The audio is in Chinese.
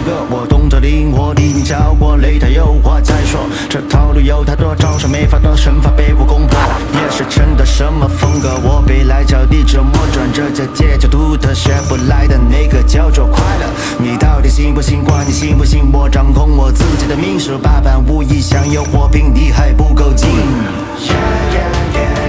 个，我动作灵活，历经教过，擂台有话再说。这套路有太多，招式没法躲，身法被我攻破。也是真的什么风格，我被来脚地折磨，转折这街角独特，学不来的那个叫做快乐。你到底信不信？管你信不信，我掌控我自己的命数，8般武艺想有火拼，你还不够劲。Yeah, yeah, yeah.